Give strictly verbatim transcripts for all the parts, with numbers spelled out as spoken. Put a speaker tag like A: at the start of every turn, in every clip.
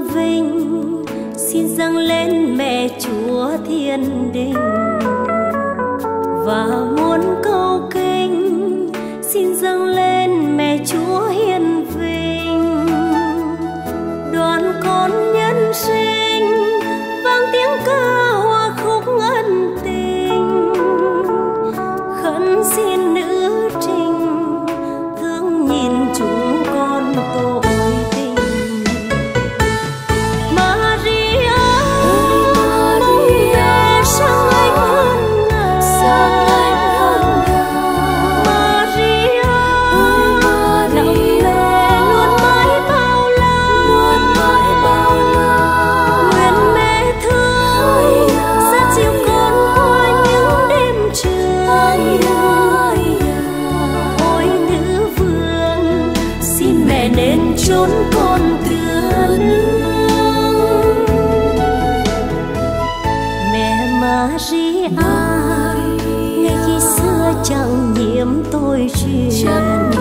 A: vinh, xin dâng lên mẹ Chúa thiên đình. Và muôn câu kinh xin dâng lên mẹ Chúa hiền vinh. Đoàn con nhân sinh vang tiếng ca hoa khúc ân tình, khấn xin nữ trinh thương nhìn chúng con tội tình. Maria, Maria sang anh hơn ngàn, sang anh hơn ngàn. Maria, nặng nề luôn mãi bao la, luôn mãi bao la. Nguyện mẹ thương sẽ chịu con qua những đêm trường. Ôi nữ vương, xin mẹ đến chốn con tựa nương. Mẹ Maria, ngay khi xưa chẳng nhiễm tôi truyền,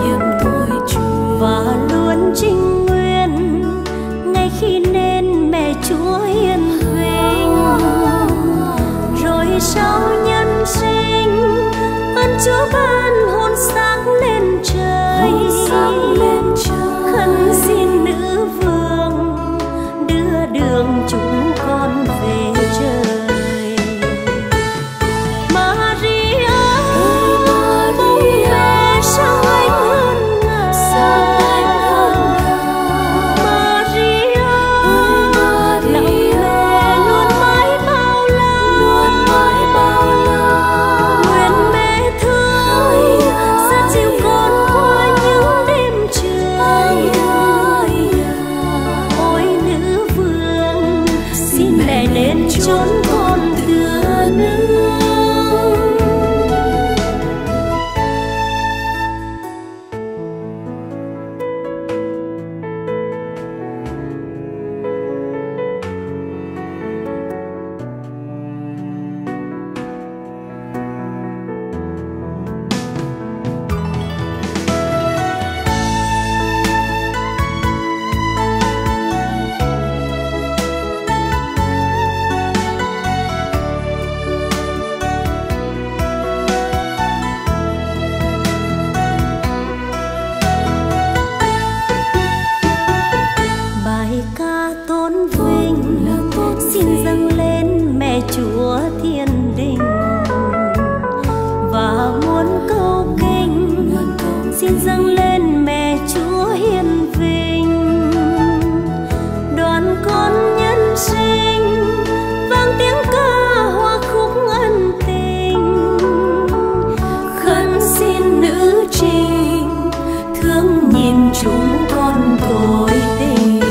A: và luôn trinh nguyên ngay khi nên mẹ Chúa hiền vinh. Rồi sau nhân sinh ơn Chúa ban hồn sáng lên trời, khấn xin nữ vương đưa đường chúng con về trời. Maria, bông mẹ sang anh hơn ngàn, Maria, nặng nề luôn mãi bao la, nguyện mẹ thương sẽ chịu con qua những đêm trường. Ôi nữ vương, xin mẹ đến chốn con tựa nương. Bài ca tôn vinh xin dâng lên mẹ Chúa thiên đình. Và muôn câu kinh xin dâng lên mẹ Chúa hiền vinh. Đoàn con nhân sinh vang tiếng ca hoa khúc ân tình, khấn xin nữ trinh thương nhìn chúng con tội tình.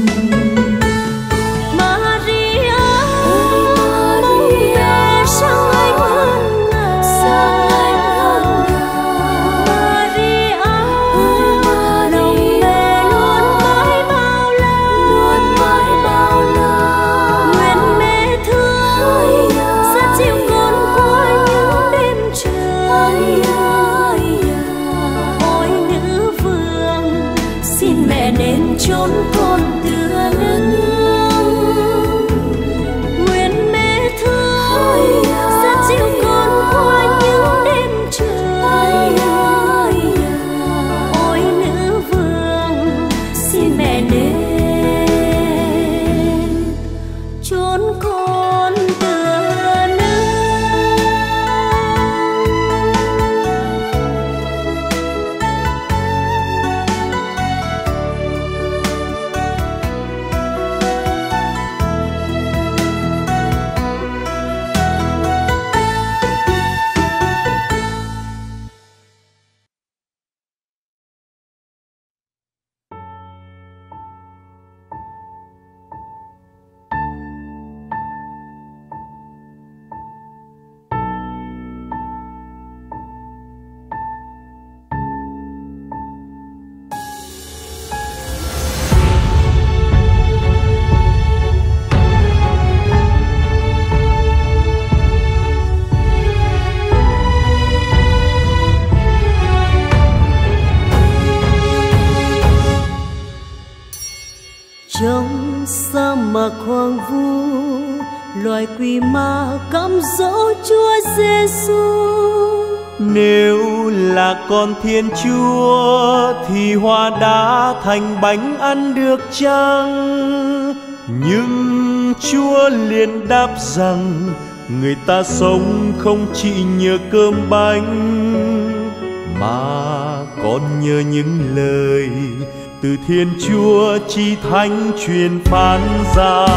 A: Maria, bông mẹ sang anh hơn ngàn, Maria, sa mạc hoang vu, loài quỷ ma cám dỗ Chúa Giêsu.
B: Nếu là con Thiên Chúa thì hoa đá thành bánh ăn được chăng? Nhưng Chúa liền đáp rằng người ta sống không chỉ nhờ cơm bánh, mà còn nhờ những lời từ Thiên Chúa Chí Thánh truyền phán ra.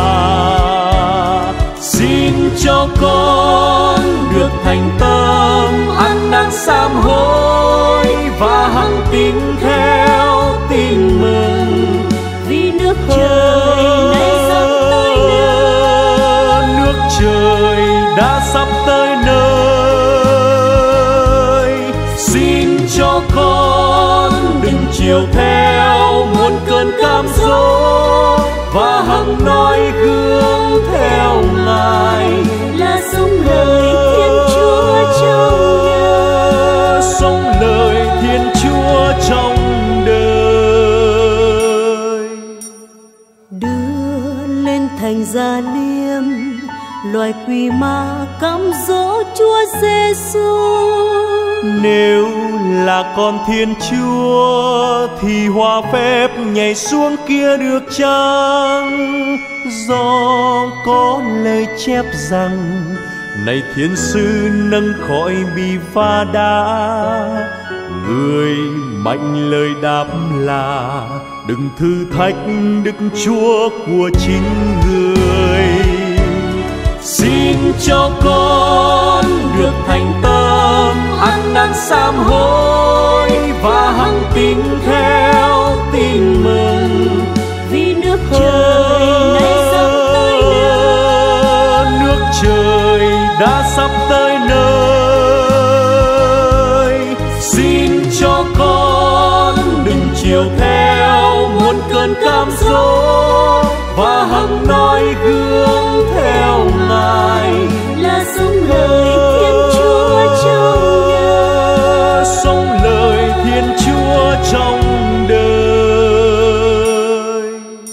B: Xin cho con được thành tâm ăn năn sám hối và hằng tín theo tin mừng,
A: vì nước trời nay sắp tới nơi.
B: Nước trời đã sắp tới nơi. Xin cho con đừng chiều theo muôn cơn cám dỗ, và hằng noi gương theo Ngài
A: là sống lời Thiên Chúa trong đời.
B: Sống lời Thiên Chúa trong đời.
A: Đưa lên thành Gia Liêm, loài quỷ ma cám dỗ Chúa Giêsu.
B: Nếu là con Thiên Chúa thì hòa phép nhảy xuống kia được chăng? Do có lời chép rằng này thiên sư nâng khỏi bị phá đá, người mạnh lời đáp là đừng thử thách Đức Chúa của chính người. Xin cho con được thành tâm ăn năn sám hối và hằng tín theo tin mừng,
A: vì nước trời nay sắp tới nơi.
B: Nước trời đã sắp tới nơi. Xin cho con đừng chiều theo muôn cơn cám dỗ, và hằng noi gương theo Ngài
A: là sống lời Thiên Chúa trong đời.
B: Sống lời Thiên Chúa trong đời.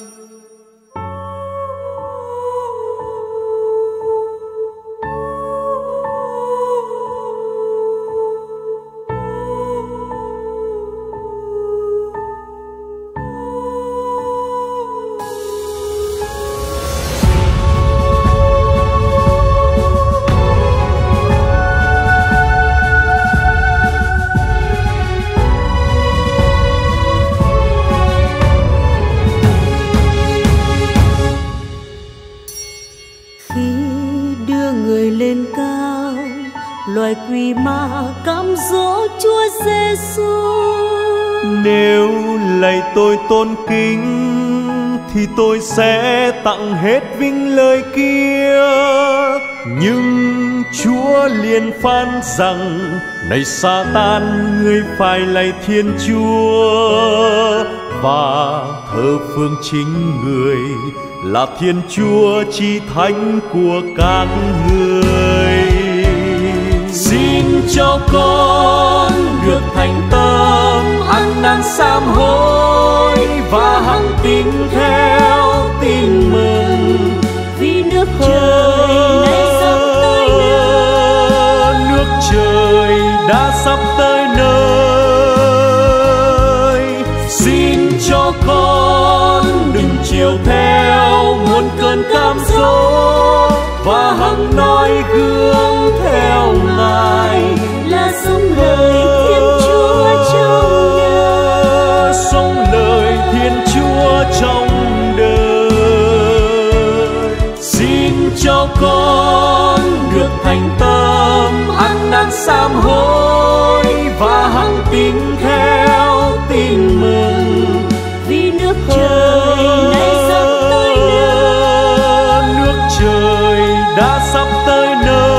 A: loài quỷ ma cám dỗ Chúa Giêsu.
B: Nếu lạy tôi tôn kính thì tôi sẽ tặng hết vinh lời kia. Nhưng Chúa liền phán rằng: này Sa-tan, ngươi phải lạy Thiên Chúa và thờ phượng chính người là Thiên Chúa Chí Thánh của các ngươi. Xin cho con được thành tâm ăn năn sám hối và hằng tín theo tin mừng,
A: vì nước trời nay sắp tới nơi.
B: Nước trời đã sắp tới nơi. Xin cho con đừng chiều theo muôn cơn cám dỗ và hằng noi gương theo Ngài
A: là sống lời Thiên Chúa trong đời.
B: Sống lời Thiên Chúa trong đời. Xin cho con được thành tâm ăn năn sám hối và hằng tín theo tin mừng,
A: vì nước trời nay sắp tới nơi.
B: Nước trời đã sắp tới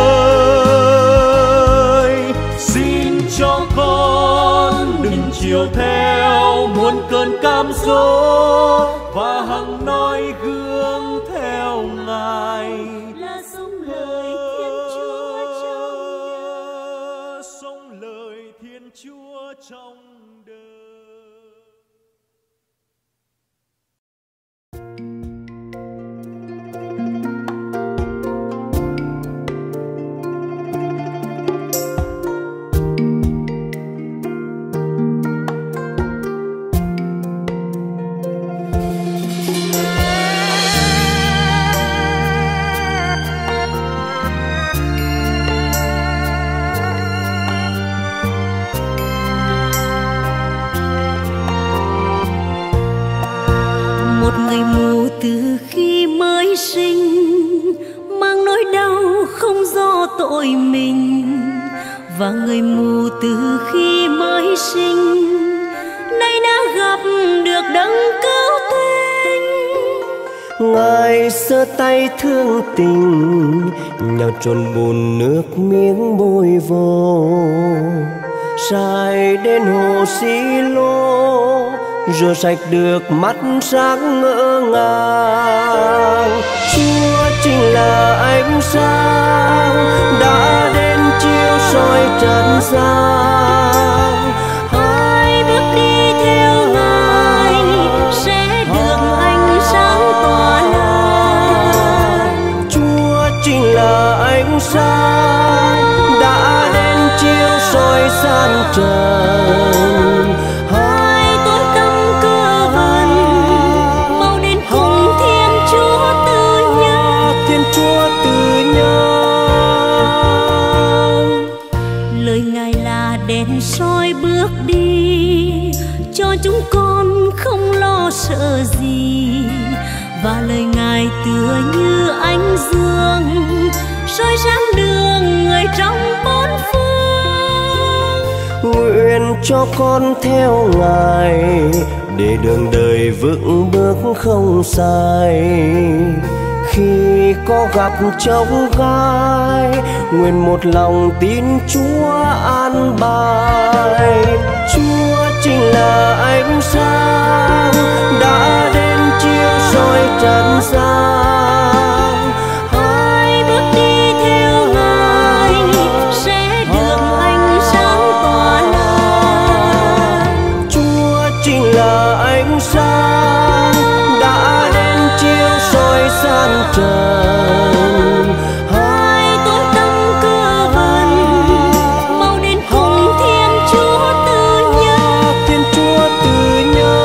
B: nơi. Xin cho con đừng chiều theo muôn cơn cám dỗ và hằng noi gương theo Ngài
A: là sống lời Thiên Chúa trong đời.
B: Sống lời Thiên Chúa trong đời.
A: và người mù từ khi mới sinh nay đã gặp được đấng cứu tinh.
C: Ngài giơ tay thương tình, nhào trộn bùn nước miếng bôi vô, trải đến hồ Xi-lô, rửa sạch được mắt sáng ngỡ ngàng. Chúa chính là ánh sáng đã đến chiếu soi trần gian.
A: Ai bước đi theo Ngài sẽ được ánh sáng tỏa lan.
C: Chúa chính là ánh sáng đã đến chiếu soi gian trần.
A: Hai tối tăm cơ vần mau đến cùng Thiên Chúa tự nhân.
C: Thiên Chúa tự nhân.
A: Lời Ngài là đèn soi bước đi cho chúng con không lo sợ gì, và lời Ngài tựa như ánh dương soi sáng đường người trong bốn phương.
C: Nguyện cho con theo Ngài để đường đời vững bước không sai. Khi có gặp chông gai, nguyện một lòng tin Chúa an bài. Chúa chính là ánh sáng đã đến chiếu soi trần gian.
A: Ai bước đi theo Ngài sẽ được ánh sáng tỏa lan.
C: Chúa chính là ánh sáng đã đến chiếu soi gian trần.
A: Hai tối tăm cơ vần mau đến cùng Thiên Chúa tự nhân.
C: Thiên Chúa tự nhân.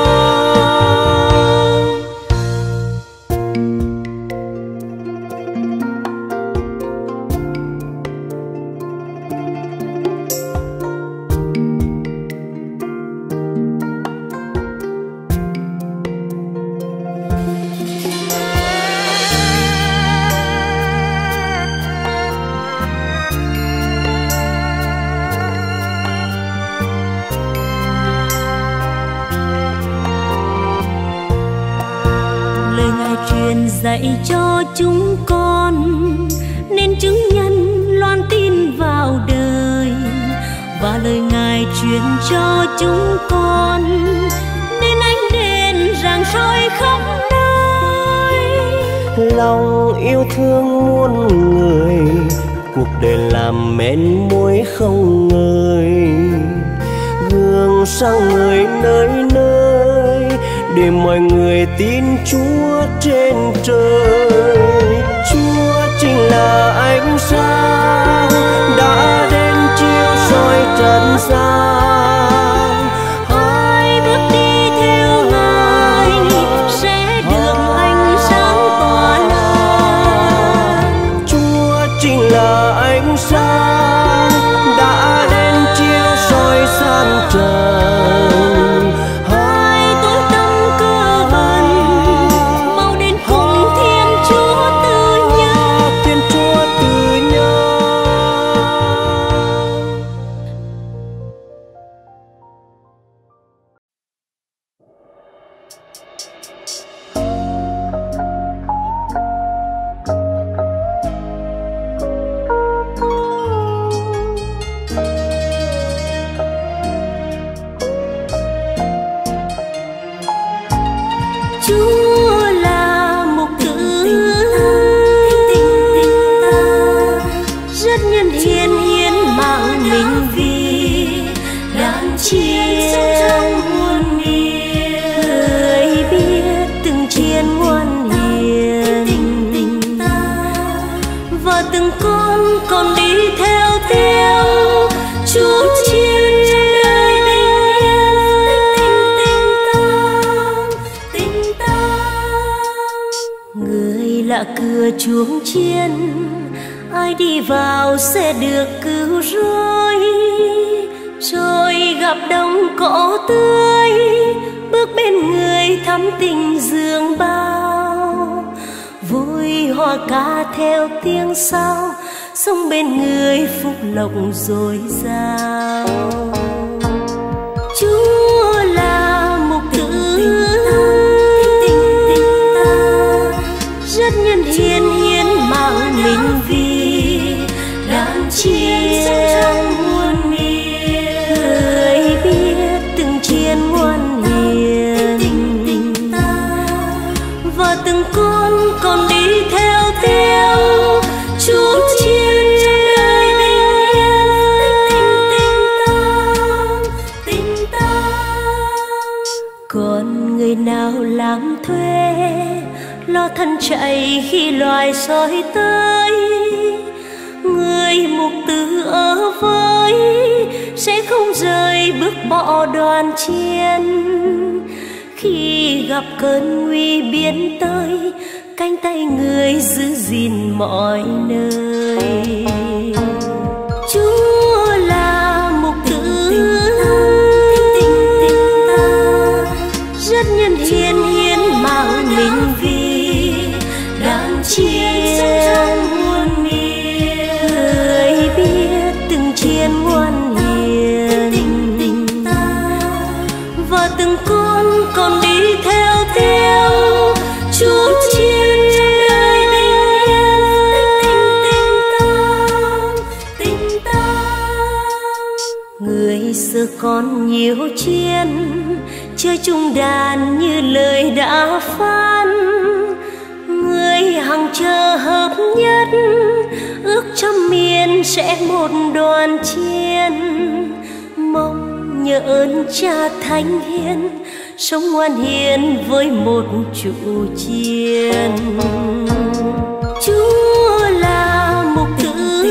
A: Lời Ngài truyền dạy cho chúng con nên chứng nhân loan tin vào đời, và lời Ngài truyền cho chúng con nên ánh đèn rạng soi khắp nơi.
C: Lòng yêu thương muôn người, cuộc đời làm men mối không ngơi. Gương sáng người nơi nơi để mọi người tin Chúa trên trời. Chúa chính là ánh sáng đã đến chiếu soi trần gian.
A: Ai bước đi theo Ngài sẽ được ánh sáng tỏa lan.
C: Chúa chính là ánh sáng đã đến chiếu soi gian trần.
A: Hai tối tăm cơ vần mau đến cùng Thiên Chúa tự nhân.
C: Thiên Chúa tự nhân.
A: Chúa là một tử rất nhân hiền hiến mạng mình vì đàn chiên muôn miền. Người biết từng chiên muôn hiền và từng con còn đi theo tiếng Chúa chiên trong đời bình yên. Người lạ cửa chuông chiên, ai đi vào sẽ được cứu rỗi. Rồi gặp đồng cỏ tươi, bước bên người thắm tình dương bao. Vui hoa ca theo tiếng sao, sống bên người phúc lộc dồi dào. Chúa là mục tử rất nhân hiến hiến mạng mình vì đàn chiên muôn miền. Người biết từng chiên ngoan hiền và từng con còn đi theo theo Chúa chiên trong đời bình yên. Tình ta còn người nào làm thuê lo thân chạy khi loài sói tới. Người mục tử ở với sẽ không rời bước bỏ đoàn chiên. Khi gặp cơn nguy biến tới, cánh tay người giữ gìn mọi nơi. Chúa là mục tử rất nhân hiến hiến mạng mình vì đàn chiên muôn miền. Người biết từng chiên ngoan hiền và từng con còn đi theo theo Chúa chiên trong đời bình yên. Tình ta người xưa còn nhiều chiên chơi chung đàn như lời đã phán. Người hằng chờ hợp nhất ước trăm miền sẽ một đoàn chiên. Mong nhờ ơn Cha thánh hiền sống ngoan hiền với một trụ chiên. Chúa là mục tử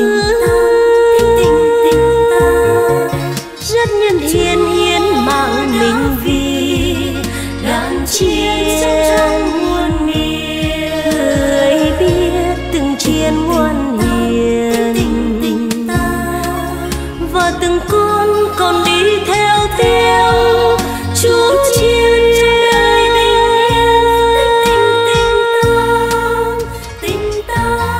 A: rất nhân hiến hiến mạng mình vì đàn chiên muôn miền. Người biết từng chiên ngoan hiền và từng con còn đi theo theo Chúa chiên trong đời bình yên. Tình ta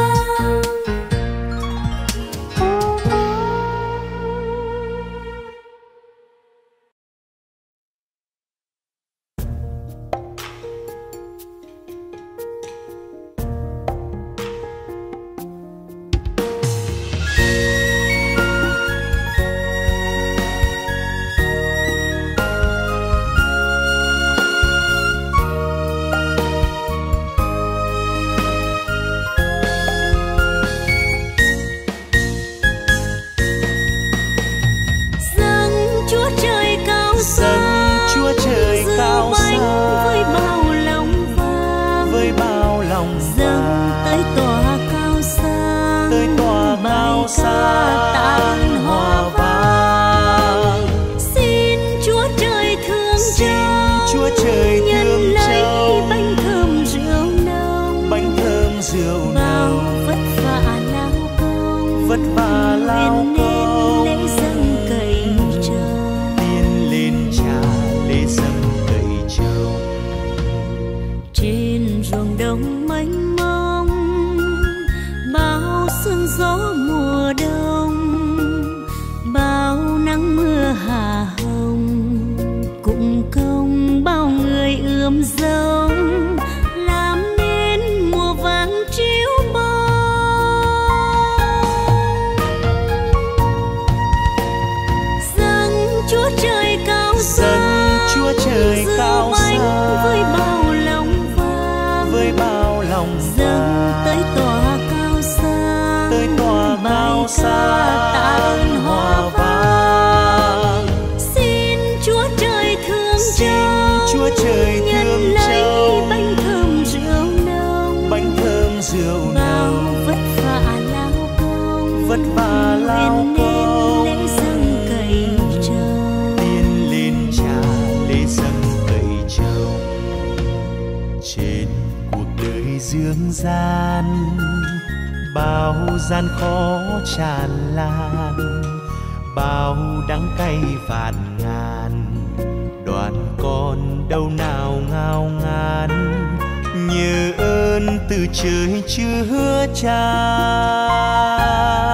B: gian khó tràn lan, bao đắng cay vạn ngàn, đoàn con đâu nào ngao ngán. Nhớ ơn từ trời chứa chan.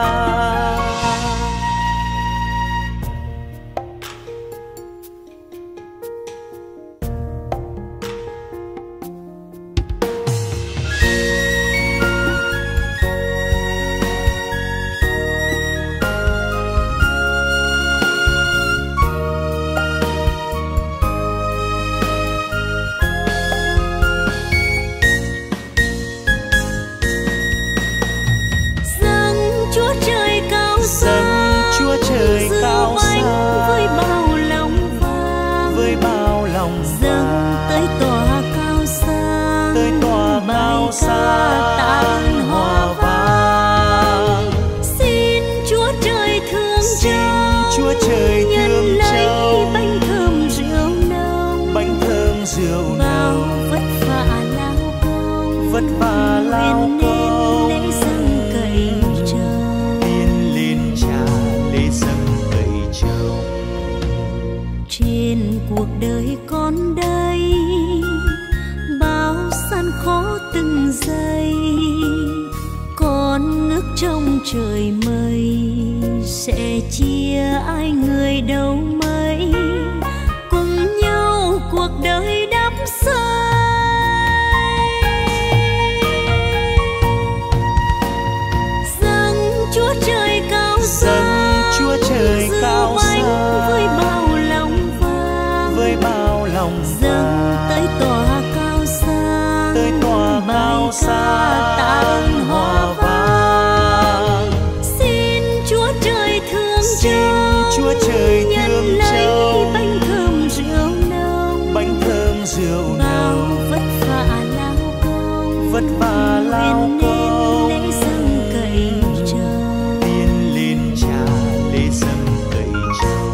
A: Trời mây sẽ chia ai người đâu mấy, cùng nhau cuộc đời đắm say. Dâng Chúa trời cao xa,
B: Chúa trời cao xa
A: với bao lòng vang,
B: với bao lòng
A: dâng tới tòa cao xa,
B: tới tòa cao xa
A: tạ ơn hòa vang.
B: Chúa trời thương trao
A: bánh thơm rượu nồng,
B: bánh thơm rượu nồng,
A: vất vả lao công,
B: vất vả lao công,
A: lễ dâng cậy trầu,
B: tiên lên trà lễ dâng cậy trầu.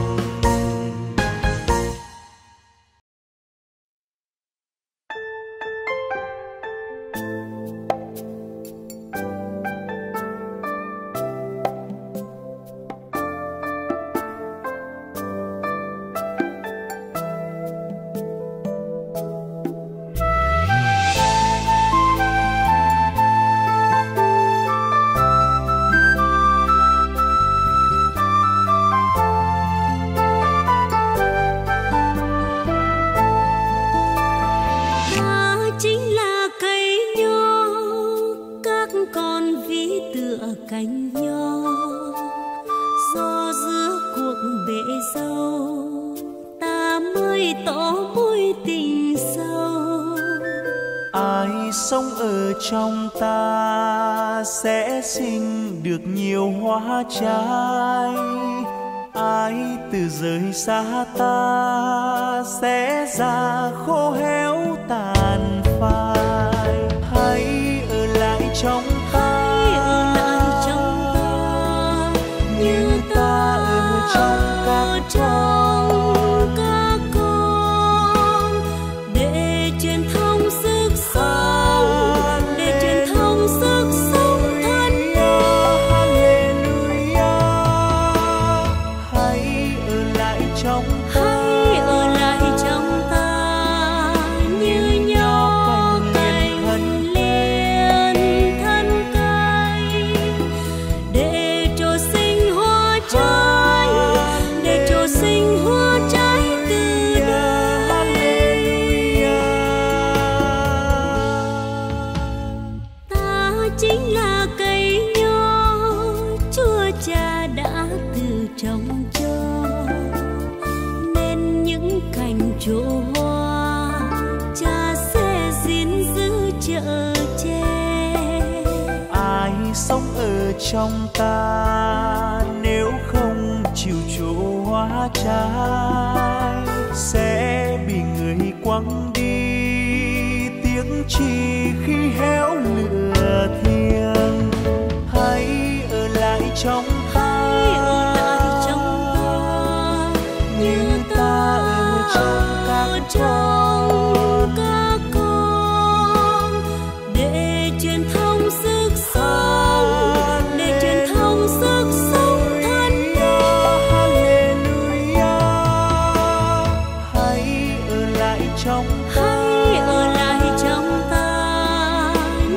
A: cánh nho do giữa cuộc bể dâu ta mới tỏ mối tình sâu.
B: Ai sống ở trong ta sẽ sinh được nhiều hoa trái, ai từ rời xa ta sẽ già khô héo tàn phai. Hãy ở lại trong ta,
A: ở lại trong ta
B: như ta ở trong các con,
A: các con để truyền thông sức sống, để truyền thông sức sống thân yêu.
B: Hallelujah. Hãy ở lại trong ta,
A: hãy ở lại trong ta như nho cành liền thân cây, để trổ sinh hoa trái, để trổ sinh hoa trái từ đây. Ta chính là cây nho Chúa Cha đã từ trồng cho, nên những cành trổ hoa Cha sẽ gìn giữ chở che.
B: ai sống ở trong ta nếu không chịu trổ hoa trái sẽ bị người quăng đi, tiếc chi khi héo lửa thiêng. Hãy ở lại trong ta,
A: Hãy ở lại trong ta
B: như ta ở trong các
A: trong
B: con,
A: các con để truyền thông sức sống, để truyền thông sức sống thân yêu.
B: Hallelujah. Hãy ở lại trong ta,
A: Hãy ở lại trong ta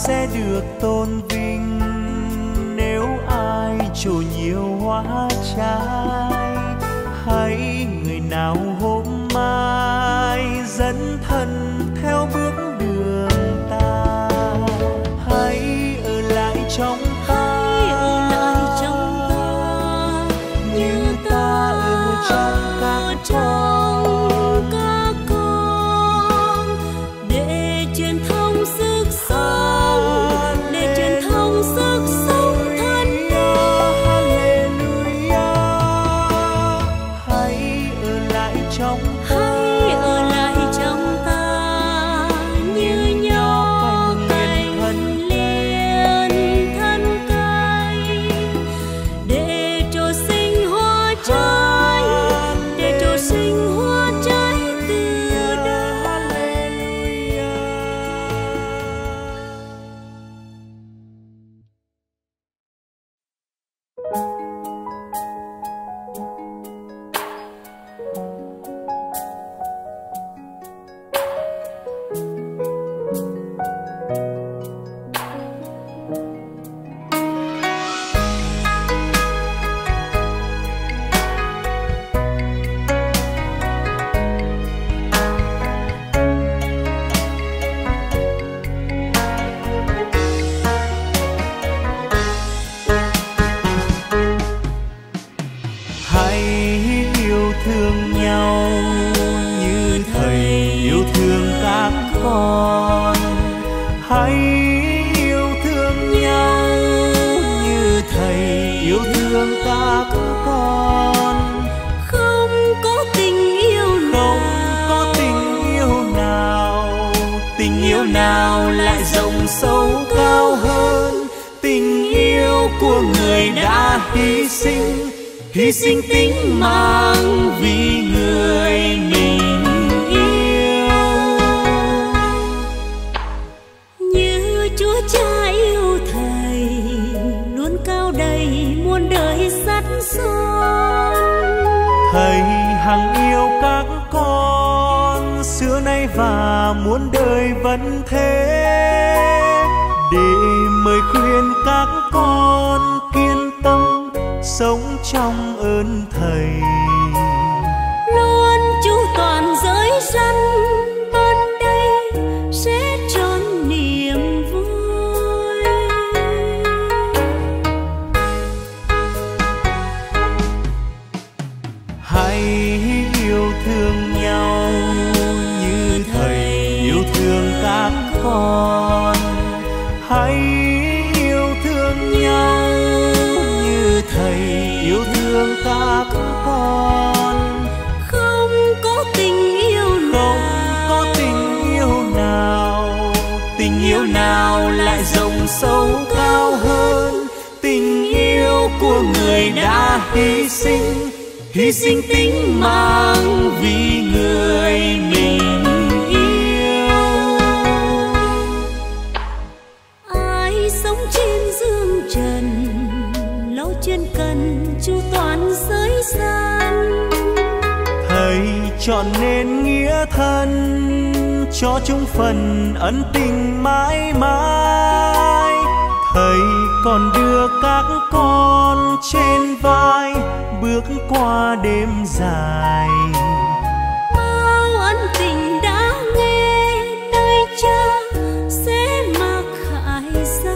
B: sẽ được tôn vinh nếu ai trổ nhiều hoa trái. Hãy người nào hôm mai dẫn thân theo bước đường ta, hãy ở lại trong ta,
A: ở lại trong ta
B: như ta ở trong các con,
A: các con để truyền thông sức sống, để truyền thông sức sống thân yêu.
B: Hallelujah. Hãy ở lại trong ta,
A: Hãy ở lại trong ta như nho cành liên thân cây, để trổ sinh hoa trái, để trổ sinh hoa trái từ đây.
B: Hãy yêu thương nhau như thầy yêu thương các con. Hãy yêu thương nhau như thầy yêu thương các con.
A: Không có tình yêu
B: Không có tình yêu nào, tình yêu nào lại rộng sâu cao hơn tình yêu của người đã hy sinh, hy sinh tính mạng vì người mình yêu.
A: như Chúa Cha yêu thầy, luôn cao đầy muôn đời sắt son.
B: Thầy hằng yêu các con xưa nay và muôn đời vẫn thế, để mời khuyên các con kiên tâm sống trong ơn thầy.
A: Luôn chu toàn giới dân ban đây sẽ tròn niềm vui.
B: Hãy yêu thương nhau như thầy yêu thương các con. Hãy yêu thương nhau như thầy yêu thương các con.
A: Không có tình yêu
B: Không
A: nào,
B: có tình yêu nào, tình yêu nào lại rộng sâu cao hơn tình yêu của người đã hy sinh, hy sinh tính mạng vì người mình yêu.
A: ai sống trên dương trần lâu chuyên cần chu toàn giới gian.
B: Thầy chọn nên nghĩa thân cho chúng phần ân tình mãi mãi. Thầy còn đưa các con trên vai bước qua đêm dài.
A: Bao ân tình đã nghe nơi Cha sẽ mặc khải ra.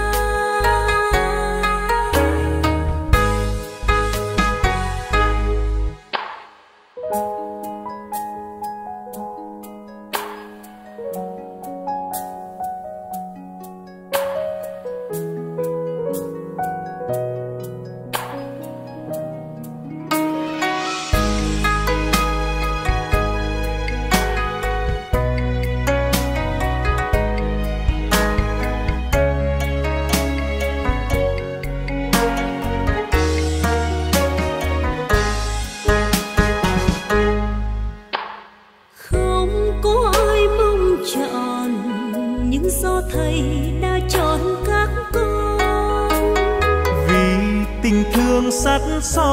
A: do thầy đã chọn các con.
B: Vì tình thương sắt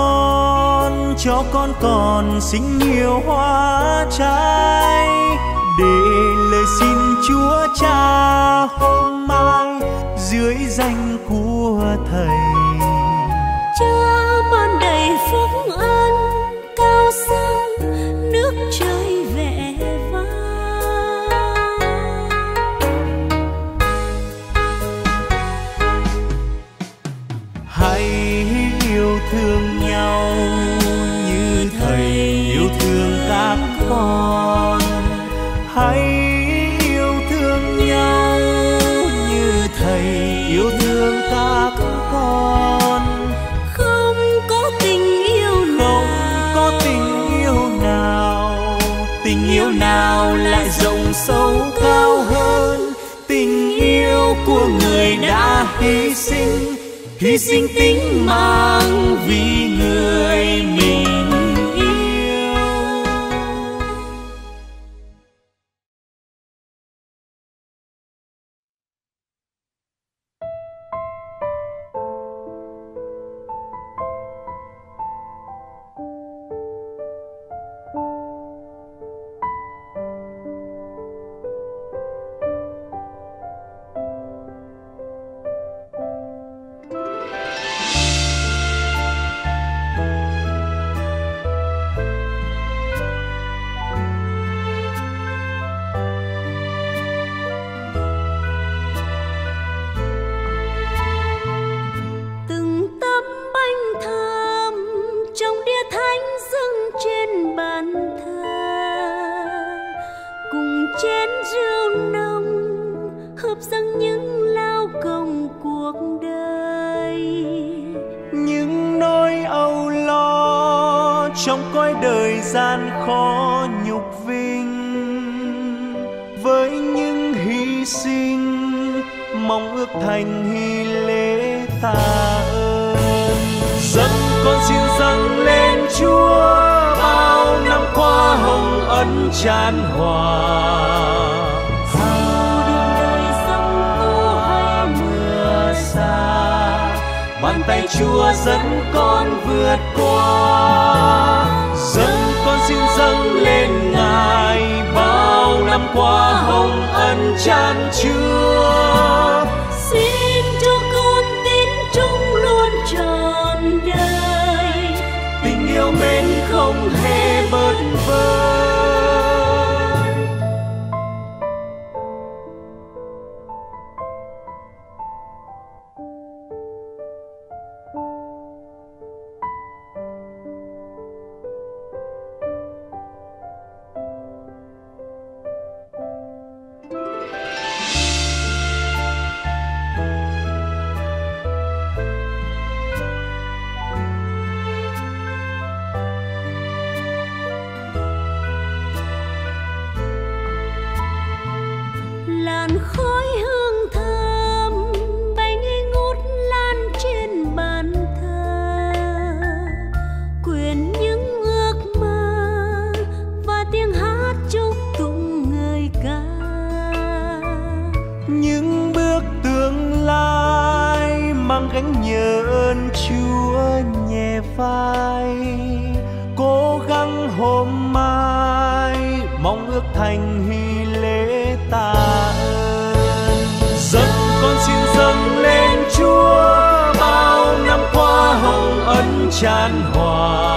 B: son cho con còn xinh nhiều hoa trái, để lời xin Chúa Cha hôm mai dưới danh của Thầy.
A: Cha ban đầy phúc ân cao sang nước trời vẻ vang.
B: Hãy yêu thương nhau như Thầy yêu thương các con. Hãy yêu thương nhau như Thầy yêu thương các con.
A: Không có tình yêu nào,
B: Không có tình yêu nào, tình yêu nào lại rộng sâu cao hơn tình yêu của người đã hy sinh, hy sinh tính mạng vì người mình yêu.
A: từng tấm bánh thơm trong đĩa thánh dâng trên bàn thờ, cùng chén rượu nồng hợp dâng những lao công cuộc đời.
B: Những nỗi âu lo trong cõi đời gian khó nhục vinh, với những hy sinh mong ước thành hy lễ tạ ơn. Dâng con xin dâng lên Chúa bao năm qua hồng ân tràn hòa. Bàn tay Chúa dẫn con vượt qua. Dâng con xin dâng lên Ngài bao năm qua hồng ân tràn chứa.
A: Xin cho con tín trung luôn trọn đời,
B: Tình yêu mến không hề bớt vơi.
A: làn khói hương thơm bay nghi ngút lan trên bàn thờ, quyện những ước mơ và tiếng hát chúc tụng người ca.
B: Những bước tương lai mang gánh nhớ ơn Chúa nhẹ vai, cố gắng hôm mai mong ước thành hy lễ tạ ơn. Dâng con xin dâng lên Chúa bao năm qua hồng ân tràn hòa.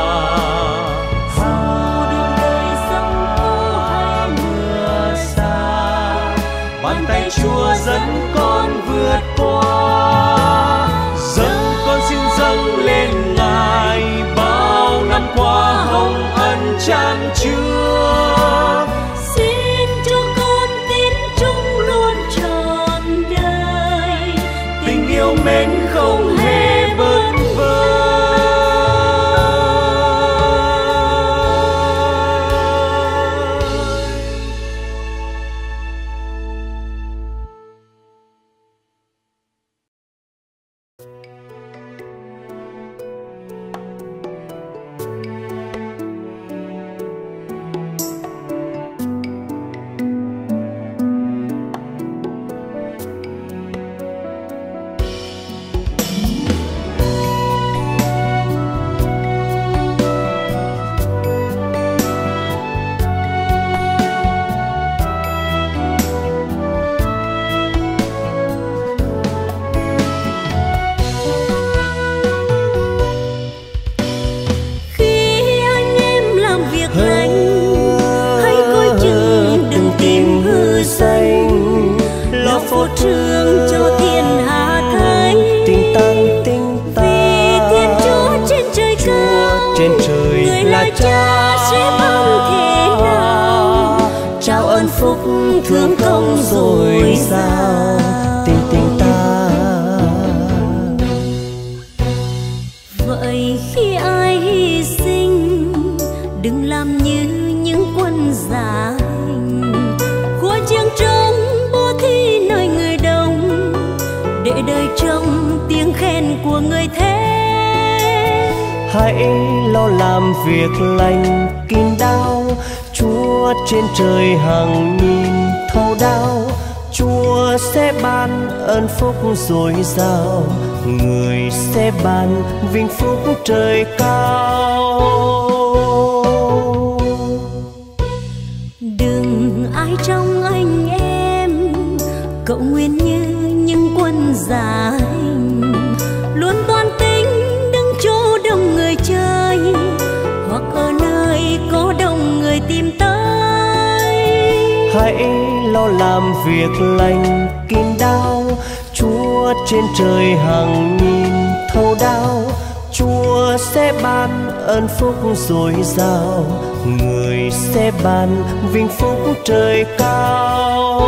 B: Bàn tay Chúa dẫn con vượt qua. Dâng con xin dâng lên Ngài bao năm qua hồng ân tràn chứa.
A: Xin cho con tín trung luôn trọn đời,
B: Tình yêu mến không hề bớt vơi.
C: thương công rồi sao tình tình ta.
A: Vậy khi ai hy sinh đừng làm như những quân giả hình, khua chiêng trống bố thí nơi người đông, để đời trông tiếng khen của người thế.
C: Hãy lo làm việc lành kín đáo, Chúa trên trời hằng nhìn thấu đáo. Chúa sẽ ban ơn phúc dồi dào, người sẽ ban vinh phúc trời cao.
A: Đừng ai trong anh em cậu nguyện như những quân giả hình, luôn toan tính đứng chỗ đông người chơi, hoặc ở nơi có đông người tìm tới.
C: Hãy lo làm việc lành kín đáo, Chúa trên trời hằng nhìn thấu đáo. Chúa sẽ ban ơn phúc dồi dào, người sẽ ban vinh phúc trời cao.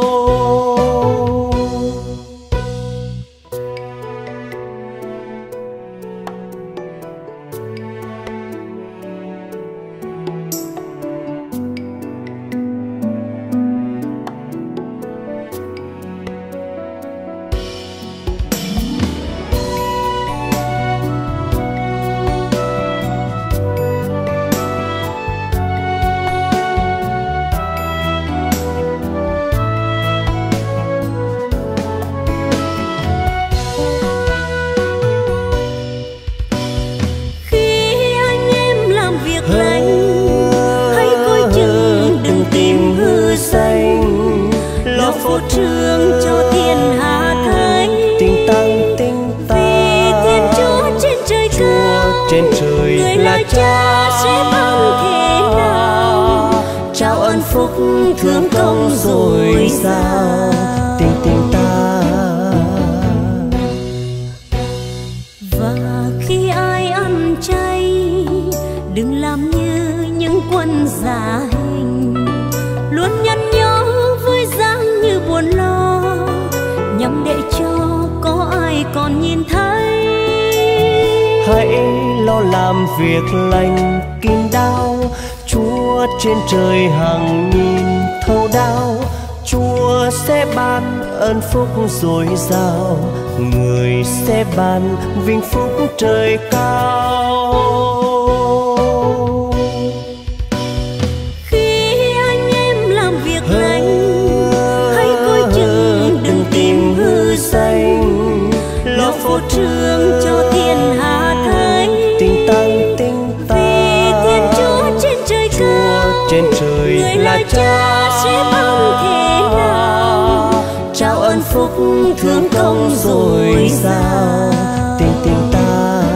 A: Trương cho thiên hạ thấy
C: tình tăng tinh ta.
A: Vì Thiên Chúa trên trời cao,
C: trên trời
A: người
C: là Cha
A: sẽ bằng thế nào
C: trao ơn phúc thương công rồi sao tình tình ta.
A: Và khi ai ăn chay đừng làm như những quân giả hình, luôn nhăn nhó với dáng như buồn lo, nhằm để cho có ai còn nhìn thấy.
C: Hãy lo làm việc lành kín đáo, Chúa trên trời hằng nhìn thấu đáo. Chúa sẽ ban ơn phúc dồi dào, người sẽ ban vinh phúc trời cao.
A: Lo phô trương cho thiên hạ thấy
C: tình tăng tinh ta.
A: Vì Thiên Chúa trên trời cao,
C: trên trời
A: người
C: là Cha
A: sẽ bằng thế nào
C: trao ơn phúc thương công rồi sao tình tình ta.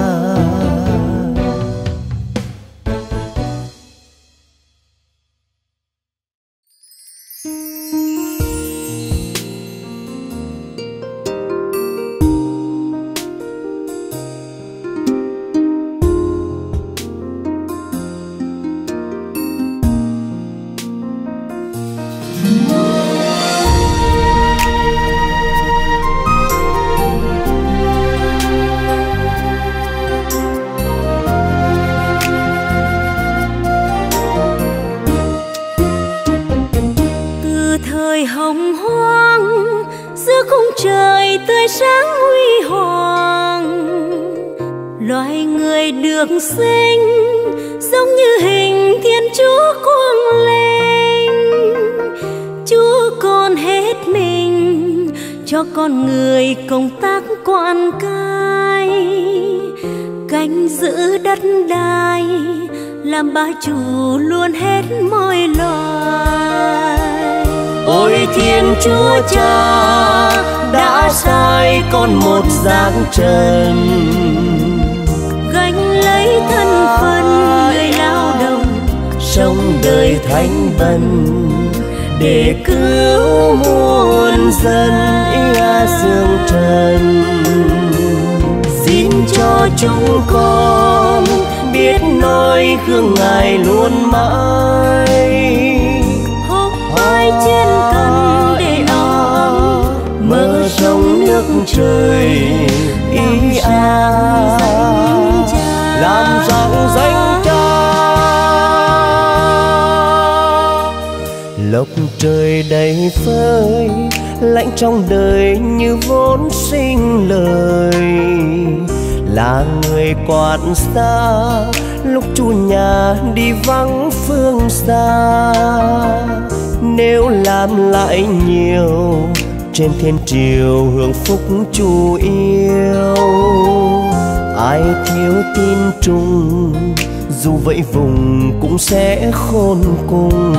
A: Được sinh giống như hình Thiên Chúa quang linh, Chúa còn hết mình cho con người công tác quan cai, canh giữ đất đai làm bá chủ luôn hết mọi loài.
C: Ôi Thiên Chúa Cha đã sai con một dáng trần,
A: gánh lấy thân phận người lao động
C: sống đời thánh bần để cứu muôn dân ia dương trần. Xin cho chúng con biết noi gương Ngài luôn mãi,
A: hốc mãi trên cao
C: nước trời ý a làm rạng danh cha. Lộc trời đầy phơi lạnh trong đời như vốn sinh lời, là người quạt xa lúc chủ nhà đi vắng phương xa. Nếu làm lại nhiều trên thiên triều hưởng phúc chủ yêu, ai thiếu tin trung dù vậy vùng cũng sẽ khôn cùng.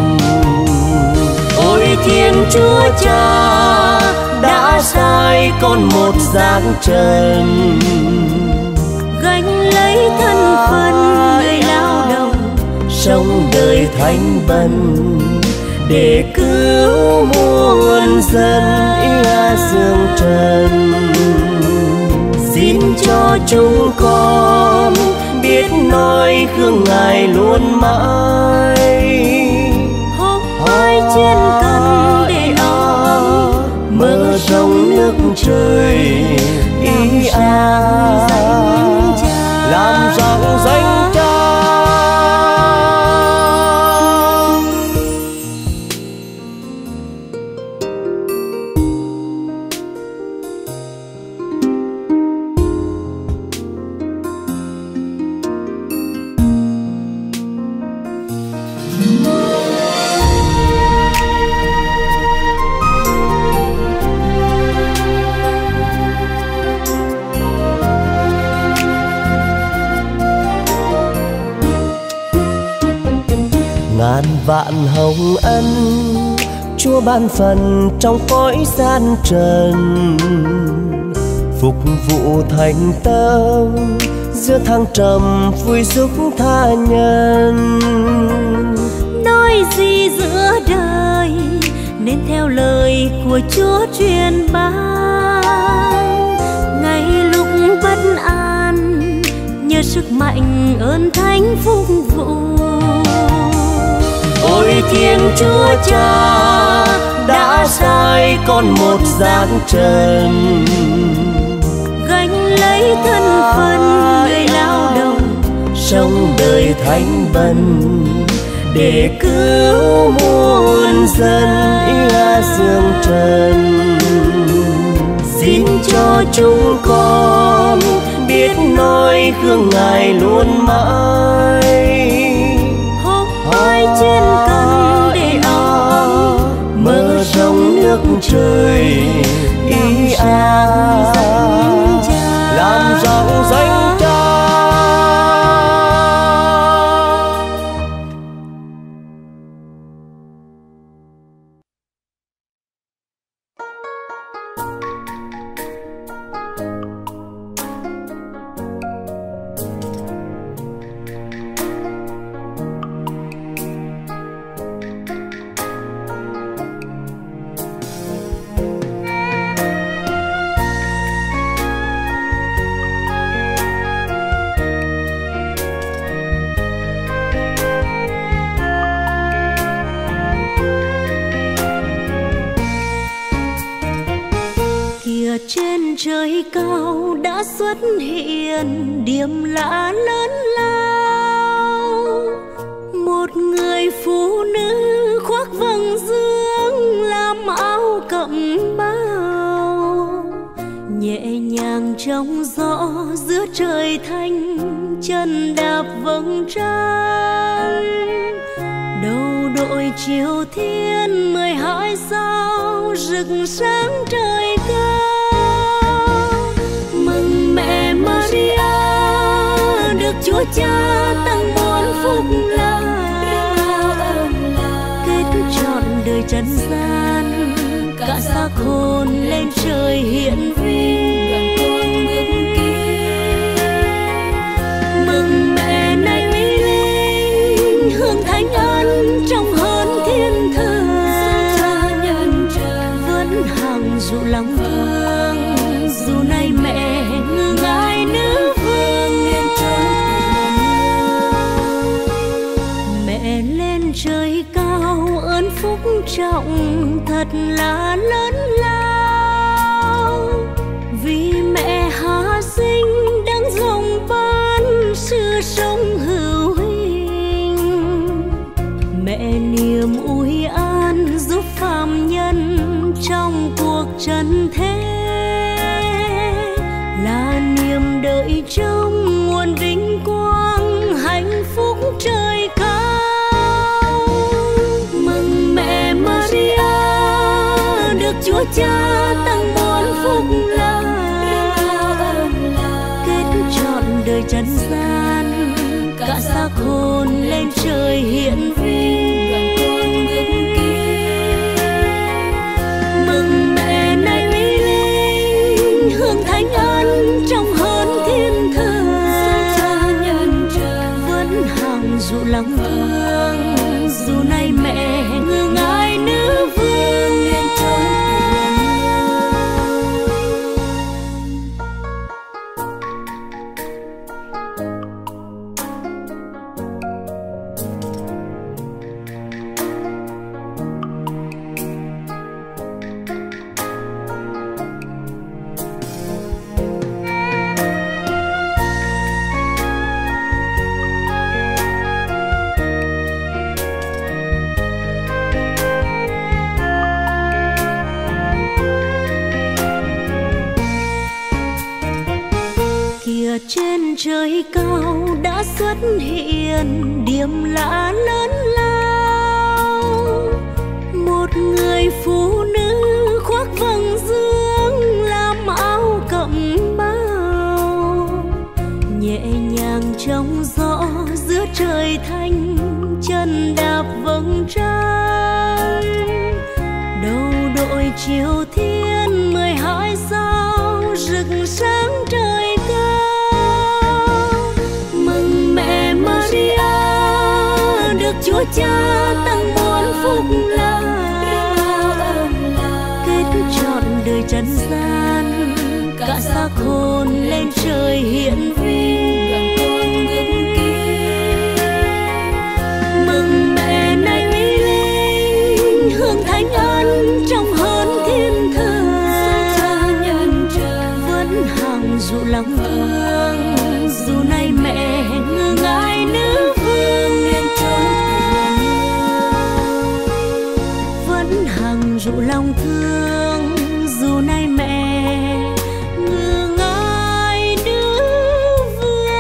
C: Ôi Thiên Chúa Cha đã sai con một dáng trần,
A: gánh lấy thân phận người lao động,
C: sống đời thanh bần để cứu muôn dân ia dương trần. Xin cho chúng con biết nói gương Ngài luôn mãi,
A: hôm mai chuyên cần để ông
C: mở rộng nước trời ý a làm rạng danh cha. Ngàn vạn hồng ân Chúa ban phần trong cõi gian trần, phục vụ thành tâm giữa thăng trầm vui giúp tha nhân.
A: nói gì giữa đời nên theo lời của Chúa truyền ban. Ngay lúc bất an nhờ sức mạnh ơn thánh phục vụ.
C: Ôi Thiên Chúa Cha đã sai con một dáng trần,
A: gánh lấy thân phận người lao động,
C: sống đời thánh bần để cứu muôn dân ia dương trần. Xin cho chúng con biết nói gương Ngài luôn mãi,
A: ai chuyên cần để ông
C: mở rộng nước trời ý a làm rạng danh cha.
A: Trên trời cao đã xuất hiện điểm lạ lớn lao, một người phụ nữ khoác vầng dương làm áo cẩm bào, nhẹ nhàng trong gió giữa trời thanh chân đạp vầng trăng. Đầu đội chiều thiên mười hai sao rực sáng trời cao. Mừng mẹ Maria được Chúa Cha tăng muôn phúc lành, kết trọn đời trần gian cả xác hồn lên trời hiện vinh. Mừng mẹ này uy linh hương thánh ân trong hơn thiên thần, vẫn hằng dụ lòng thương dù nay mẹ ngư ngài nữ vương. Mẹ lên trời cao ơn phúc trọng thật là lớn lao, trong cuộc trần thế, là niềm đợi trong nguồn vinh quang hạnh phúc trời cao. Mừng mẹ Maria được Chúa Cha tăng muôn phúc lành, kết trọn đời trần gian, cả xác hồn lên trời hiện vinh. Mừng mẹ này uy linh, hương thánh ân trong hơn thiên thần, vẫn hằng dụ lòng thương, dù nay mẹ ngư ngài nữ vương nên trong trên trời cao đã xuất hiện điểm lạ lớn lao, một người phụ nữ khoác vầng dương làm áo cẩm bao, nhẹ nhàng trong gió giữa trời thanh, chân đạp vầng trăng, đầu đội chiều thiên mười hai sao rực sáng trời cao. Chúa Cha tăng muôn phúc lành, kết trọn đời trần gian, cả xác hồn lên trời hiện vinh. Mừng mẹ này uy linh, hương thánh ân trong hơn thiên thần, vẫn hằng dụ lòng thương, dù nay mẹ ngư ngài nữ vương nên trong hằng dụ lòng thương, dù nay mẹ ngư ngài nữ vương.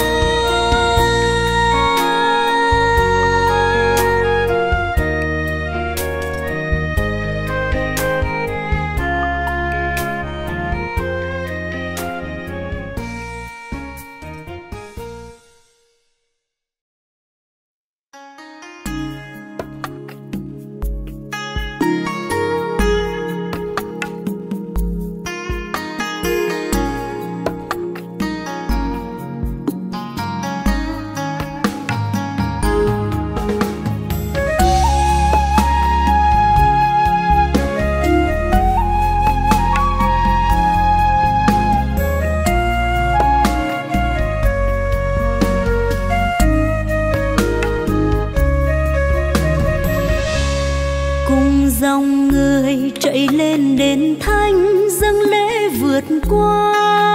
A: Dòng người chạy lên đền thánh dâng lễ vượt qua,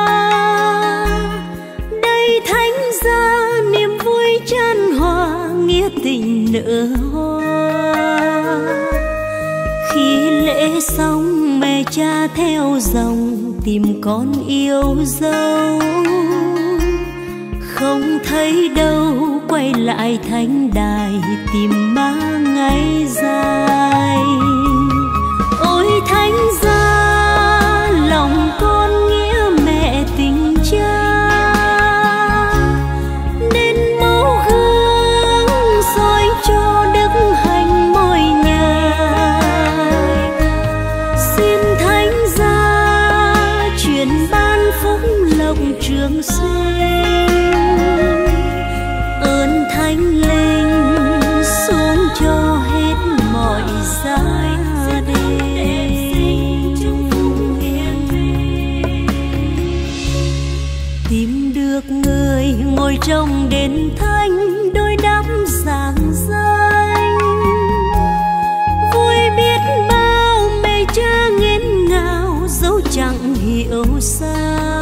A: đây thánh gia niềm vui chan hòa, nghĩa tình nở hoa. Khi lễ xong mẹ cha theo dòng tìm con yêu dấu, không thấy đâu quay lại thánh đài tìm má ngày dài. Ôi thánh gia lòng con nghĩa mẹ tình cha, nên mẫu gương soi cho đức hạnh mỗi nhà. Xin thánh gia truyền ban phúc lộc trường sinh, ơn thánh linh xuống cho hết mọi gia đình. Tìm được người ngồi trong đền thánh đôi đắp giảng danh, vui biết bao mẹ cha nghẹn ngào dẫu chẳng hiểu sao.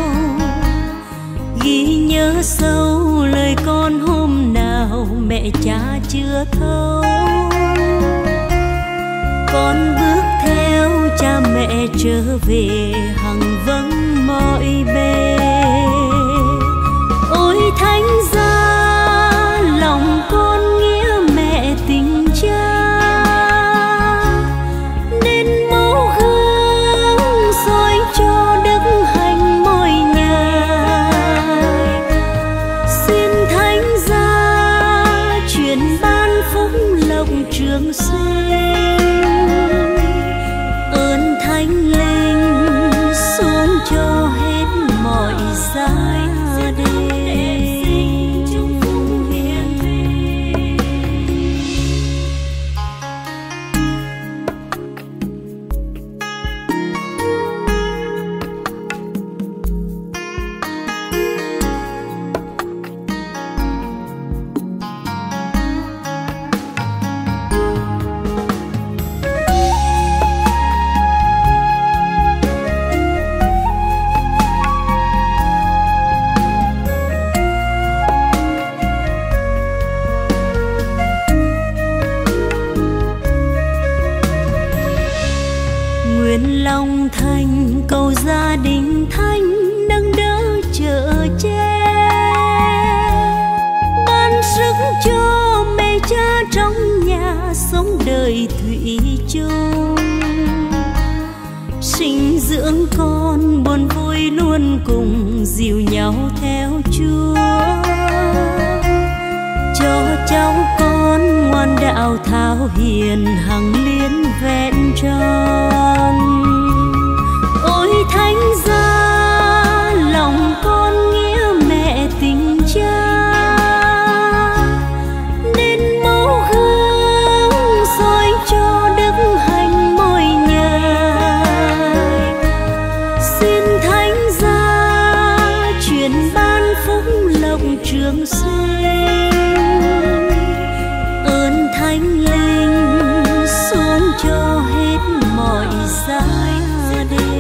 A: Ghi nhớ sâu lời con hôm nào mẹ cha chưa thấu, con bước theo cha mẹ trở về hằng vắng mọi bề. Ôi thánh giá lòng con nghĩa mẹ tình cha, nên mẫu gương soi cho đức hạnh mỗi nhà. Xin thánh giá truyền ban phúc lộc trường sinh, ơn thánh linh xuống cho hết mọi gia đình. Nguyện lòng thành cầu gia đình thánh nâng đỡ chở che, ban sức cho mẹ cha trong nhà sống đời thủy chung. Sinh dưỡng con buồn vui luôn cùng dìu nhau theo Chúa, cho cháu con ngoan đạo thảo hiền hằng liên vẹn tròn. Ôi thánh giá lòng con nghĩa mẹ tình cha, nên mẫu gương soi cho đức hạnh mỗi nhà. Xin thánh giá truyền ban phúc lộc trường sinh, ơn thánh linh xuống cho hết mọi gia đình.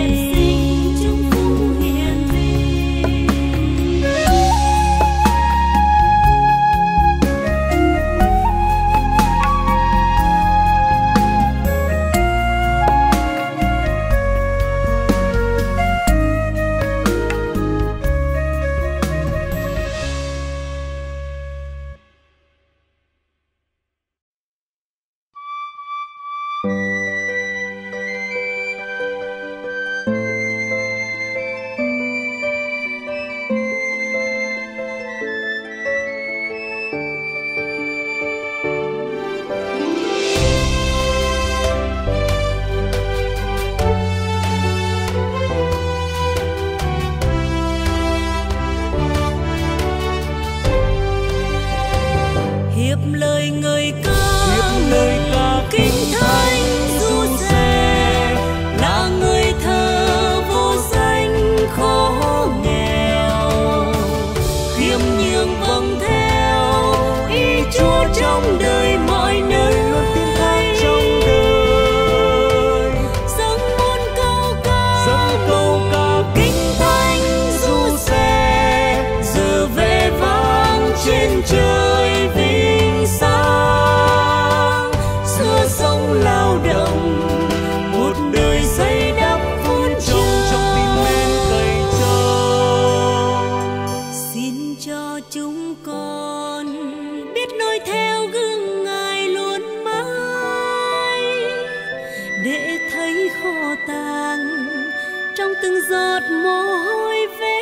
A: Hiệp lời người ca,
B: Hiệp lời ca
A: kinh thánh Du-xe, là người thơ vô danh khó nghèo, khiêm nhường vâng theo ý Chúa trong đời mọi nơi.
B: luôn tin thác trong đời,
A: Dâng muôn câu ca,
B: dâng câu ca
A: kinh thánh Du-xe, giờ về vang trên trời vinh sáng. Xưa sông lao động một đời xây đắp vun
B: trồng trong tim mến cày trồng.
A: Xin cho chúng con biết noi theo gương Ngài luôn mãi, để thấy kho tàng trong từng giọt mồ hôi vẽ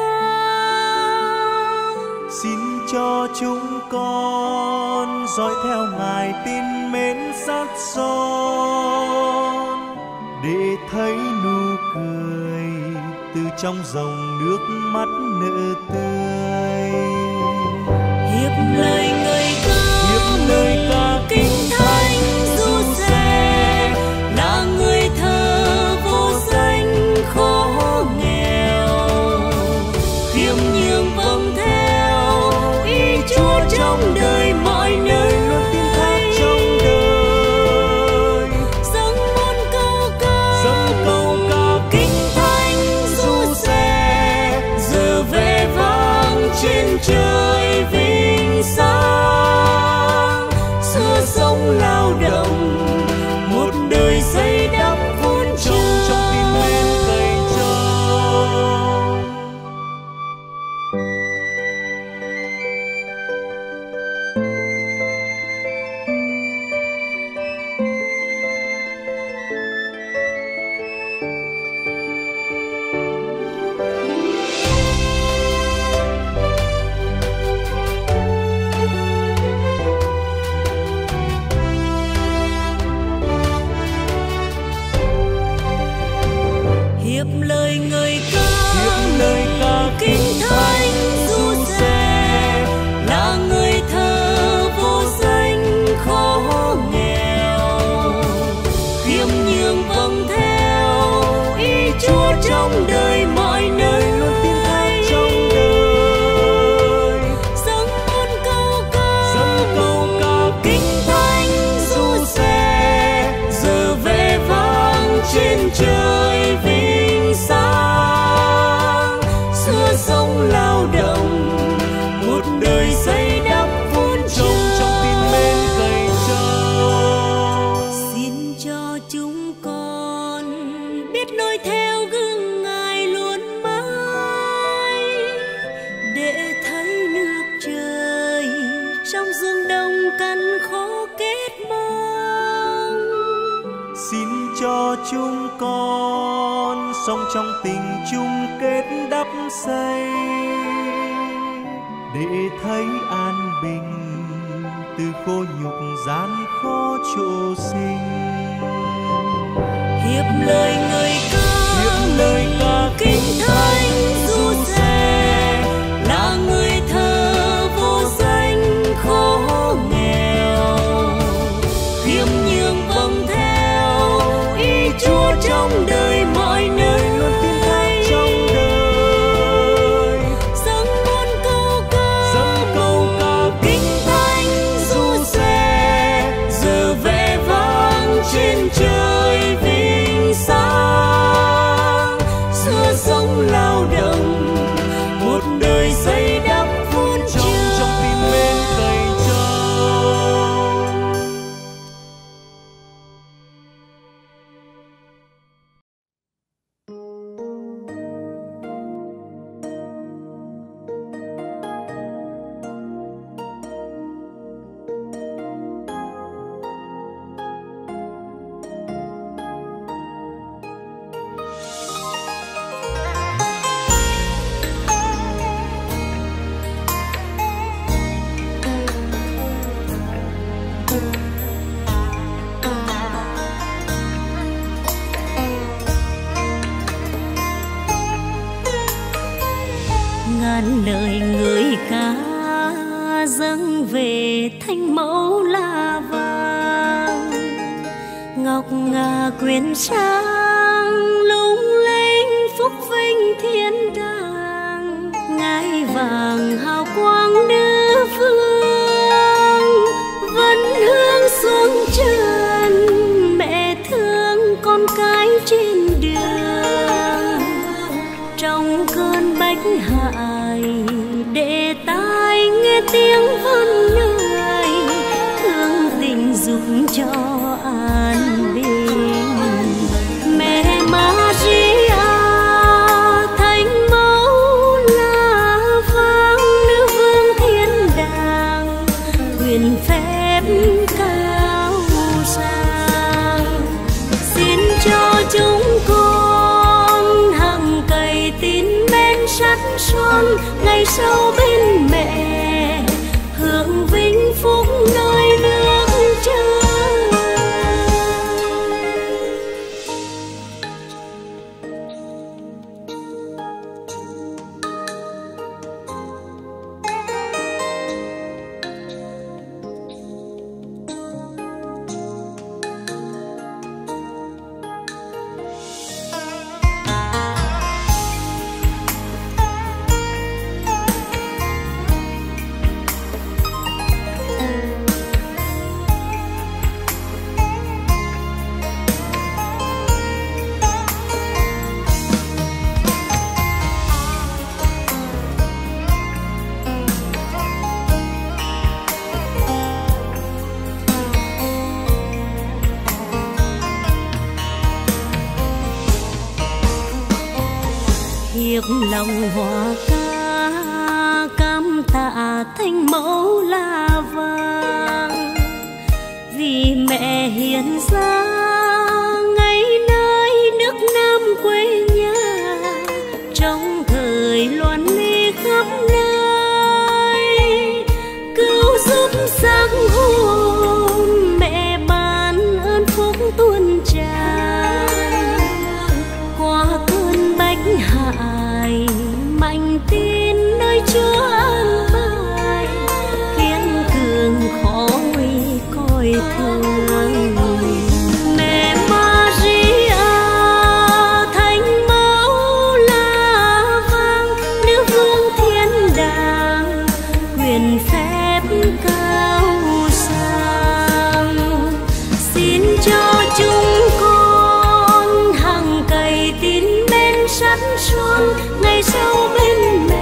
A: vang.
B: Xin cho chúng con dõi theo Ngài tin mến sát son, để thấy nụ cười từ trong dòng nước mắt nở tươi.
A: Hiệp lời người ca,
B: Hiệp lời ca
A: kinh thánh Du-xe, là người thơ vô danh khó nghèo, khiêm nhường vâng theo ý Chúa trong đời mọi nơi.
B: luôn tin thác trong đời,
A: Dâng muôn câu ca,
B: dâng câu ca
A: kinh thánh Du-xe, giờ về vang trên trời vinh sáng. Xưa sông lao động một đời xây đắp vun xưa sống lao động, một đời xây đắp vun trồng trong tim mến cày trao. Xin cho chúng con biết noi theo gương Ngài luôn mãi, để thấy nước trời trong ruộng đồng cằn khô kết mong.
B: Xin cho chúng con sống trong tình chung kết đắp xây, để thấy an bình từ khô nhục gian khó trổ sinh.
A: Hiệp lời người ca,
B: hiệp lời ca
A: kinh thánh Du-xe, là người thơ vô danh khổ nghèo, khiêm nhường vâng theo ý Chúa trong đời mọi nơi.
B: luôn tin thác trong đời,
A: Dâng muôn câu ca,
B: dâng câu ca
A: kinh thánh Du-xe, giờ vẻ vang trên trời vinh sáng. Xưa sống lao động, một đời xây đắp vun
B: trong trong tim mến cày trao.
A: Ngàn lời người ca dâng về thánh mẫu là vàng, ngọc ngà quyến trang lung linh phúc vinh thiên đàng. Ngai vàng hào quang đưa phương, vẫn hương xuống trần mẹ thương con cái trên đường. Trong cơn bách hại để tai nghe tiếng vân lời, thương tình giúp cho an bình. Mẹ Maria thánh mẫu là vang, nữ vương thiên đàng quyền phép cao sang. Xin cho chúng con hằng cày tín mến sắt son, ngày sau bên mẹ hưởng vinh phúc nơi nước trời. Hiệp lòng hòa ca cam tạ thánh mẫu là vàng, vì mẹ hiền ra ngay nơi nước Nam quê nhà. Trong thời loạn ly khắp nơi, cứu giúp sáng hồn mẹ ban ơn phúc tuôn tràn. Qua cơn bách hại mạnh tin nơi Chúa an bài, kiên cường khó nguy coi thường. Mẹ Maria thánh mẫu là vang, nữ vương thiên đàng quyền phép cao sang. Xin cho chúng con hằng cày tín mến sắt son, ngày sau bên mẹ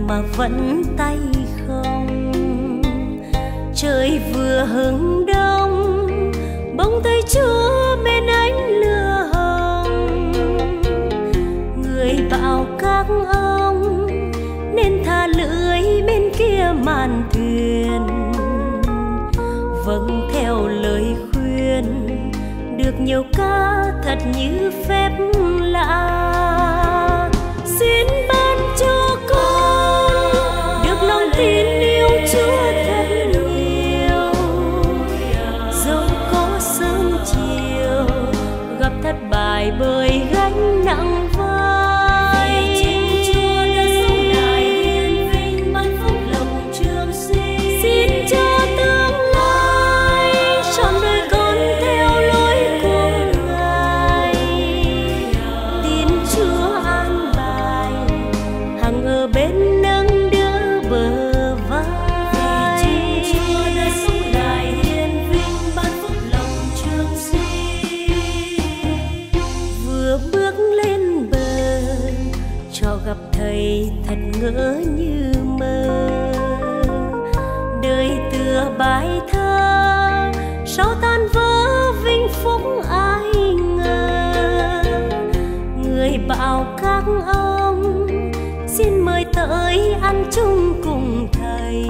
A: mà vẫn tay không. Trời vừa hừng đông, bỗng thấy Chúa bên ánh lửa hồng. Người bảo các ông nên thả lưới bên kia màn thuyền, vâng theo lời khuyên được nhiều cá thật như phép lạ. Xin ban cho con được lòng tin yêu Chúa thật nhiều, dẫu có sớm chiều gặp thất bại bởi gánh nặng vai. Chúa đã sống lại hiền vinh ban phúc lộc trường sinh. Xin cho tương lai trọn đời con theo lối của Ngài. Tin Chúa an bài hằng ở bên nâng đỡ bờ vai. Chúa đã sống lại hiền vinh ban phúc lộc trường sinh. Vừa bước lên bờ cho gặp thầy thật ngỡ như mơ. Đời tựa bài thơ sao tan vỡ vinh phúc ai ngờ. Người bảo các ông xin mời tới ăn chung cùng thầy.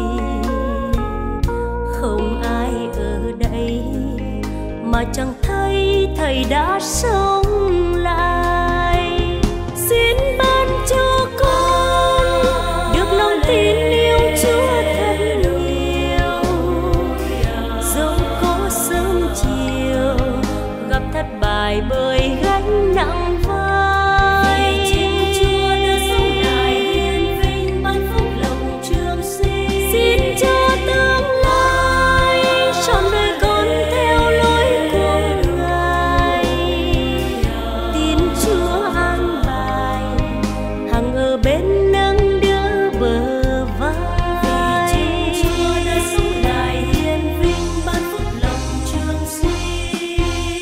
A: Không ai ở đây mà chẳng thấy thầy đã sống lại. Xin ban cho con được lòng tin yêu Chúa thật nhiều, dẫu có sớm chiều gặp thất bại bởi gánh nặng vai. Chúa đã sống lại hiền vinh ban phúc lộc trường sinh. Xin cho tương lai trọn đời con theo lối của Ngài. Tin Chúa an bài hằng ở bên nâng đỡ bờ vai. Chúa đã sống lại hiền vinh ban phúc lộc trường sinh.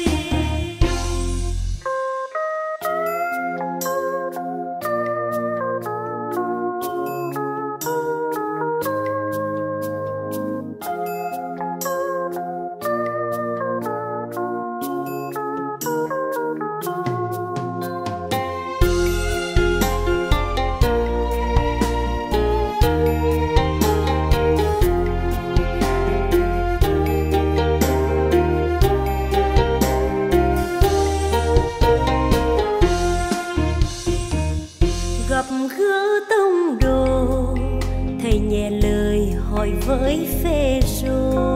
A: Gặp gỡ tông đồ, thầy nhẹ lời hỏi với Phêrô.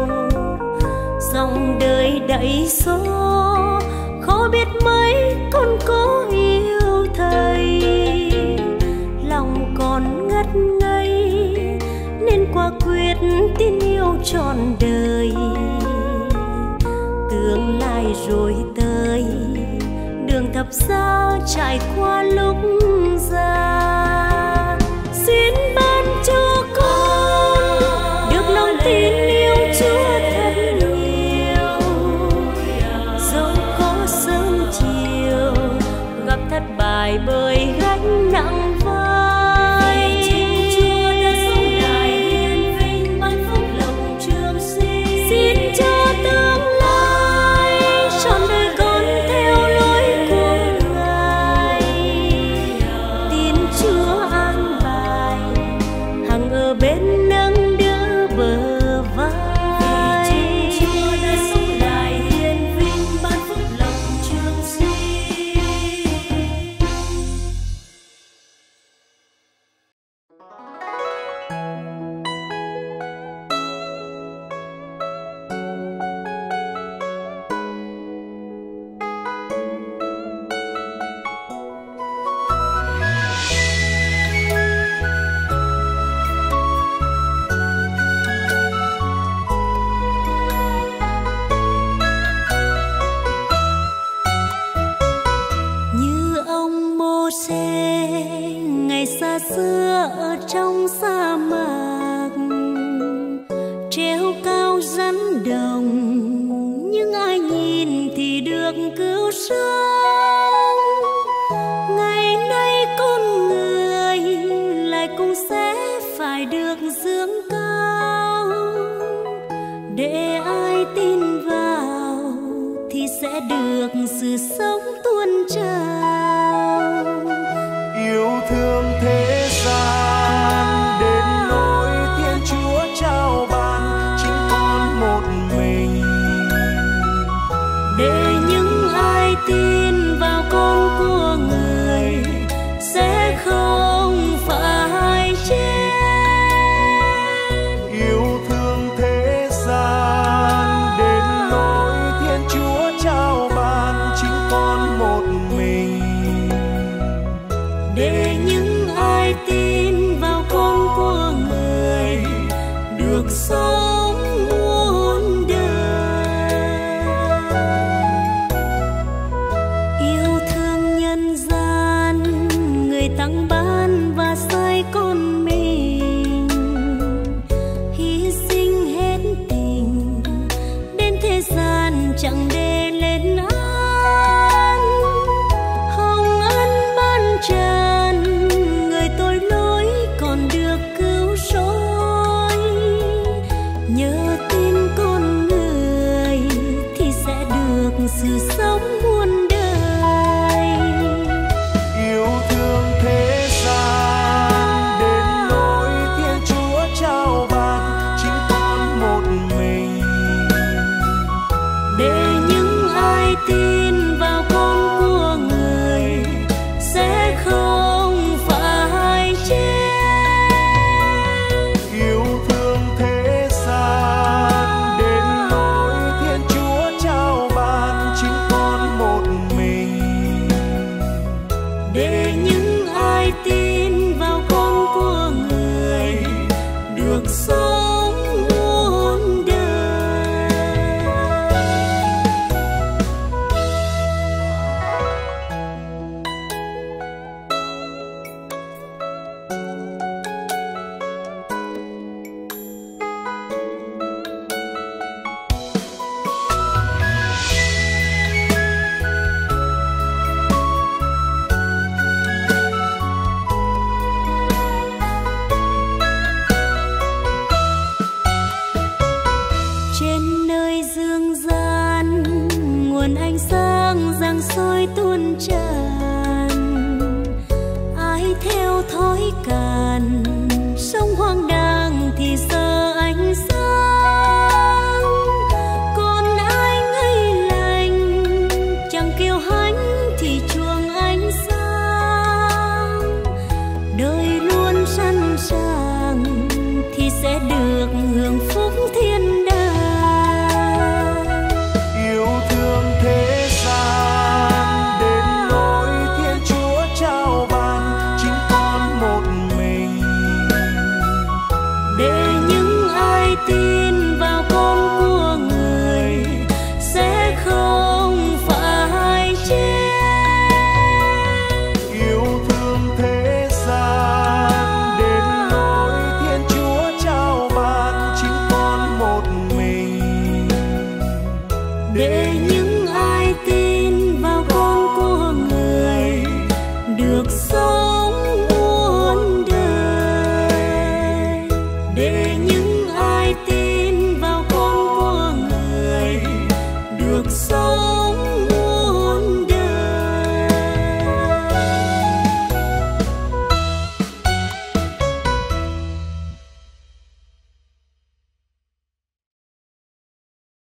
A: Dòng đời đầy số, khó biết mấy con có yêu thầy. Lòng còn ngất ngây nên quả quyết tin yêu trọn đời. Tương lai rồi tới, đường thập giá trải qua lúc già. Xin ban cho con được lòng tin yêu Chúa thật nhiều, dẫu có sớm chiều gặp thất bại bởi gánh nặng vai. Chúa đã sống lại hiền vinh ban phúc lộc trường sinh. Xin cho tương lai trọn đời con theo lối của Ngài. Tin Chúa an bài hằng ở bên nâng đỡ bờ vai. Chúa đã sống lại hiền vinh ban phúc lộc trường sinh. Như ông Mô-sê ngày xa xưa ở trong sa mạc, treo cao rắn đồng, nhưng ai nhìn thì được cứu sống. Ngày nay con người lại cùng sẽ phải được dương cao. Để ai tin vào thì sẽ được sự sống tuôn trào.
B: Yêu thương thế gian đến nỗi Thiên Chúa trao ban chính con một mình.
A: Để những ai tin vào con của người sẽ không phải chết.
B: Yêu thương thế gian đến nỗi Thiên Chúa trao ban chính con một mình.
A: Để những ai tin vào con của người được sống muôn đời. Yêu thương nhân gian, người tặng ban và sai con mình, hy sinh hết tình đến thế gian chẳng để lên án. Hồng ân ban trần, người tội lỗi còn được cứu rỗi. Nhờ tin con người thì sẽ được sự sống muôn đời.
B: Yêu thương thế gian đến nỗi Thiên Chúa trao ban chính con một mình.
A: Để những ai tin vào con của người sẽ không phải chết.
B: Yêu thương thế gian đến nỗi Thiên Chúa trao ban chính con một mình.
A: Để những ai tin vào con của người được sống muôn đời. Trên nơi dương gian, nguồn ánh sáng giăng soi tuôn tràn. Ai theo thói càn sống hoang đàng thì giờ ánh sáng. Còn ai ngây lành chẳng kêu hãnh thì chuông ánh sáng. Đời luôn sẵn sàng thì sẽ được hưởng phúc thiên đàng.
B: Yêu thương thế gian đến nỗi Thiên Chúa trao ban chính con một mình.
A: Để